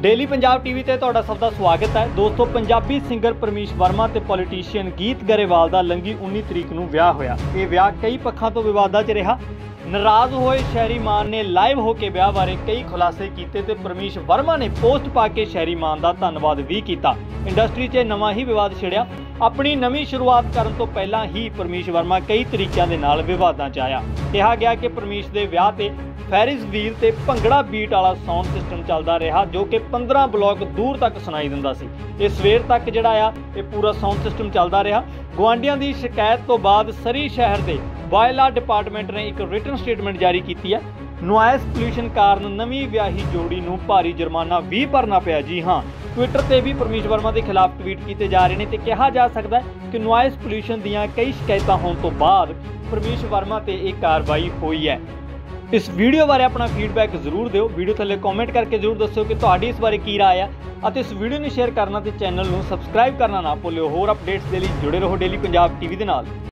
Daily Punjab TV ते तुहाडा सब दा स्वागत है। दोस्तों, पंजाबी सिंगर परमीश वर्मा ते पॉलिटिशियन गीत गरेवाल दा लंघी 19 तरीक नूं विआह होया। ये विआह कई पक्षां तो विवादां च रहा। नाराज़ होए शहरी मान ने लाइव होके विआह बारे कई खुलासे कीते ते परमीश वर्मा ने पोस्ट पा के शहरी मान दा धन्नवाद भी कीता। इंडस्ट्री 'च नवां ही विवाद छिड़िया। अपनी नवीं शुरुआत करन तो पहलां ही परमीश वर्मा कई तरीकों के नाल विवादां च आया। कहा गया कि परमीश दे विआह ते फैरिस व्हील ते भंगड़ा बीट वाला साउंड सिस्टम चलदा रहा, जो कि 15 ब्लॉक दूर तक सुनाई दिंदा सी। ये सवेर तक जिहड़ा आ ये पूरा साउंड सिस्टम चलदा रहा। गुआंढियां दी शिकायत तो बाद सरी शहर दे वायला डिपार्टमेंट ने एक रिटन स्टेटमेंट जारी की है। नॉइस पोल्यूशन कारण नवीं विआही जोड़ी नूं भारी जुर्माना भी भरना पिया। जी हाँ, ट्विटर ते भी परमीश वर्मा के खिलाफ ट्वीट किए जा रहे हैं तो कहा जा सकता है कि नॉइस पोल्यूशन दीयां कई शिकायतां होने तो बाद परमीश वर्मा ते एक कार्रवाई हुई है। इस वीडियो बारे अपना फीडबैक जरूर दिओ। वीडियो थल्ले कॉमेंट करके जरूर दस्सिओ कि तुहाडी इस बारे की राय है। इस वीडियो में शेयर करना तो चैनल को सबसक्राइब करना ना भुल्लिओ। होर अपडेट्स के लिए जुड़े रहो डेली पंजाब टीवी के नाल।